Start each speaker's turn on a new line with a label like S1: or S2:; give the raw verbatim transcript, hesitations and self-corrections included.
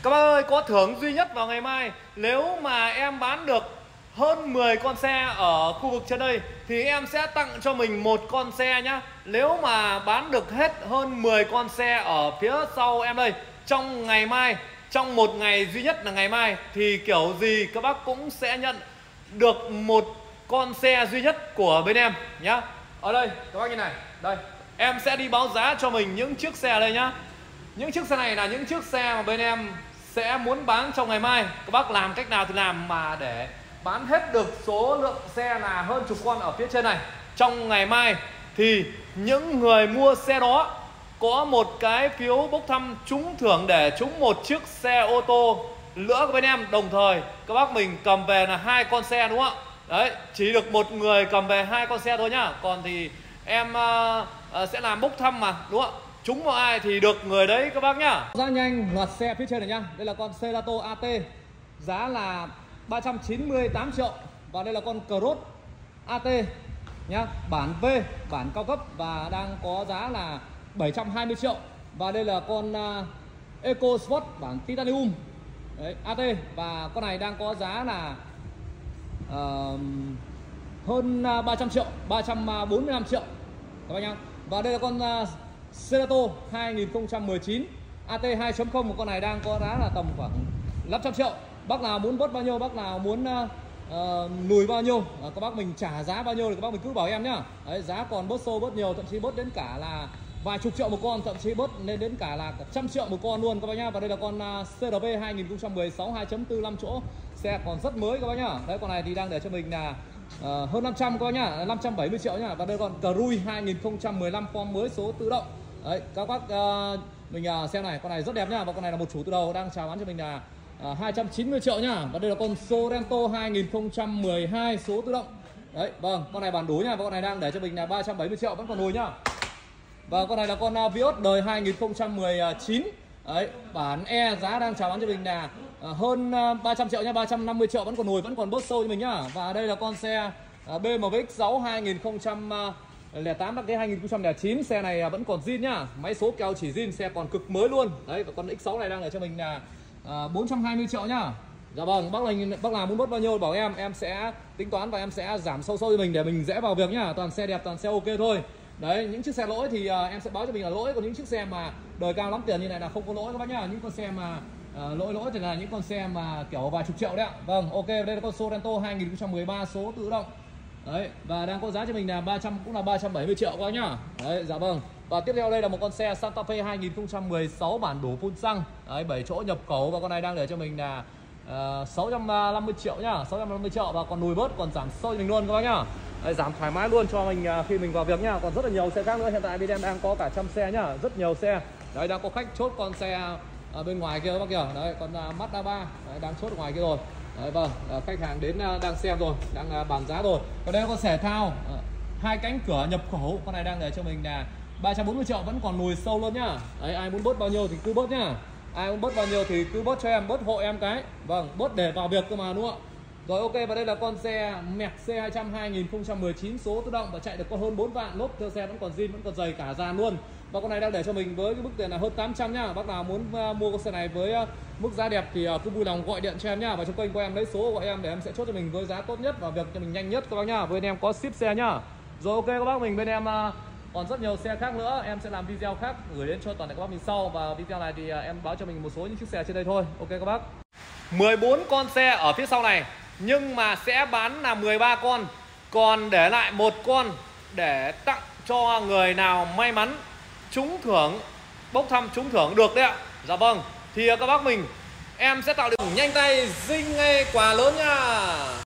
S1: Các bác ơi, có thưởng duy nhất vào ngày mai. Nếu mà em bán được hơn mười con xe ở khu vực trên đây thì em sẽ tặng cho mình một con xe nhá. Nếu mà bán được hết hơn mười con xe ở phía sau em đây trong ngày mai, trong một ngày duy nhất là ngày mai, thì kiểu gì các bác cũng sẽ nhận được một con xe duy nhất của bên em nhá. Ở đây các bác như này, đây em sẽ đi báo giá cho mình những chiếc xe ở đây nhá. Những chiếc xe này là những chiếc xe mà bên em sẽ muốn bán trong ngày mai. Các bác làm cách nào thì làm mà để bán hết được số lượng xe là hơn chục con ở phía trên này trong ngày mai, thì những người mua xe đó có một cái phiếu bốc thăm trúng thưởng để trúng một chiếc xe ô tô nữa của bên em. Đồng thời các bác mình cầm về là hai con xe, đúng không ạ? Đấy, chỉ được một người cầm về hai con xe thôi nhá. Còn thì em uh, uh, sẽ làm bốc thăm mà, đúng không ạ? Trúng vào ai thì được người đấy các bác nhá. Giá nhanh loạt xe phía trên này nhá. Đây là con Cerato a tê, giá là ba trăm chín mươi tám triệu. Và đây là con Cross a tê nhá, bản V, bản cao cấp và đang có giá là bảy trăm hai mươi triệu. Và đây là con uh, EcoSport bản Titanium đấy, a tê, và con này đang có giá là uh, hơn uh, ba trăm triệu, ba trăm bốn mươi lăm triệu các bác nhá. Và đây là con uh, Cerato hai nghìn không trăm mười chín a tê hai chấm không, một con này đang có giá là tầm khoảng năm trăm triệu. Bác nào muốn bớt bao nhiêu, bác nào muốn uh, uh, lùi bao nhiêu, uh, các bác mình trả giá bao nhiêu thì các bác mình cứ bảo em nhá. Đấy, giá còn bớt sâu bớt nhiều, thậm chí bớt đến cả là vài chục triệu một con, thậm chí bớt lên đến cả là cả trăm triệu một con luôn các bác nhá. Và đây là con uh, xê rờ vê hai nghìn không trăm mười sáu hai chấm bốn năm chỗ, xe còn rất mới các bác nhá. Đấy, con này thì đang để cho mình là uh, hơn năm trăm các bác nhá, năm trăm bảy mươi triệu nhá. Và đây còn Cruise hai nghìn không trăm mười lăm form mới số tự động. Đấy, các bác uh, mình uh, xem này, con này rất đẹp nhá. Và con này là một chủ từ đầu đang chào bán cho mình là uh, hai trăm chín mươi triệu nhá. Và đây là con Sorento hai nghìn không trăm mười hai số tự động. Đấy, vâng, con này bản đối nhá. Và con này đang để cho mình là ba trăm bảy mươi triệu, vẫn còn hồi nhá. Và con này là con uh, Vios đời hai nghìn không trăm mười chín. Đấy, bản E, giá đang chào bán cho mình là uh, hơn uh, ba trăm triệu nhá, ba trăm năm mươi triệu, vẫn còn hồi, vẫn còn bớt sâu cho mình nhá. Và đây là con xe uh, bê em vê ích sáu hai nghìn không trăm lẻ tám đăng ký hai nghìn không trăm lẻ chín, xe này vẫn còn zin nhá, máy số keo chỉ zin, xe còn cực mới luôn. Đấy, và con ích sáu này đang để cho mình là uh, bốn trăm hai mươi triệu nhá. Dạ vâng, bác này, bác nào muốn bớt bao nhiêu bảo em, em sẽ tính toán và em sẽ giảm sâu sâu cho mình để mình dễ vào việc nhá. Toàn xe đẹp, toàn xe ok thôi. Đấy, những chiếc xe lỗi thì uh, em sẽ báo cho mình là lỗi, còn những chiếc xe mà đời cao lắm tiền như này là không có lỗi các bác nhá. Những con xe mà uh, lỗi lỗi thì là những con xe mà kiểu vài chục triệu đấy ạ. Vâng, ok, đây là con Sorento hai nghìn không trăm mười ba số tự động. Đấy, và đang có giá cho mình là ba trăm, cũng là ba trăm bảy mươi triệu các bác nhá. Đấy, dạ vâng. Và tiếp theo đây là một con xe Santa Fe hai nghìn không trăm mười sáu bản đổ phun xăng. Đấy, bảy chỗ nhập khẩu, và con này đang để cho mình là uh, sáu trăm năm mươi triệu nhá, sáu trăm năm mươi triệu, và còn lùi bớt, còn giảm sâu cho mình luôn các bác nhá. Đấy, giảm thoải mái luôn cho mình uh, khi mình vào việc nhá. Còn rất là nhiều xe khác nữa, hiện tại bên em đang có cả trăm xe nhá, rất nhiều xe. Đấy, đang có khách chốt con xe ở bên ngoài kia các bác kìa. Đấy, con uh, Mazda ba đấy, đang chốt ở ngoài kia rồi. Đấy, vâng, khách hàng đến uh, đang xem rồi, đang uh, bàn giá rồi. Còn đây là con thể thao uh, hai cánh cửa nhập khẩu, con này đang để cho mình là ba trăm bốn mươi triệu, vẫn còn lùi sâu luôn nhá. Đấy, ai muốn bớt bao nhiêu thì cứ bớt nhá, ai muốn bớt bao nhiêu thì cứ bớt cho em, bớt hộ em cái. Vâng, bớt để vào việc cơ mà, đúng không ạ? Rồi, ok, và đây là con xe Merc C hai trăm hai nghìn không trăm mười chín số tự động và chạy được có hơn bốn vạn, lốp theo xe vẫn còn zin, vẫn còn dày cả dàn luôn. Và con này đang để cho mình với cái mức tiền là hơn tám trăm nhá. Bác nào muốn uh, mua con xe này với uh, mức giá đẹp thì uh, cứ vui lòng gọi điện cho em nhá, và trong kênh của em lấy số gọi em để em sẽ chốt cho mình với giá tốt nhất và việc cho mình nhanh nhất các bác nhá. Bên em có ship xe nhá. Rồi, ok các bác, mình bên em uh, còn rất nhiều xe khác nữa, em sẽ làm video khác gửi đến cho toàn thể các bác mình sau. Và video này thì uh, em báo cho mình một số những chiếc xe trên đây thôi. Ok các bác. mười bốn con xe ở phía sau này, nhưng mà sẽ bán là mười ba con, còn để lại một con để tặng cho người nào may mắn trúng thưởng, bốc thăm trúng thưởng được đấy ạ. Dạ vâng, thì các bác mình em sẽ tạo được nhanh tay dinh ngay quà lớn nha.